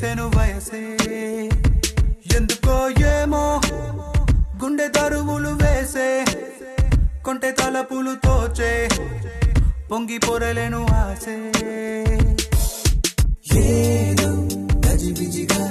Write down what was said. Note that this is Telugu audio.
చేసెను వయసే ఎందుకో ఏమో గుండె దరువులు వేసే కొంటె తలపులు తోచే పొంగి పొరలేను ఆసే ఏదో గజిబిజిగా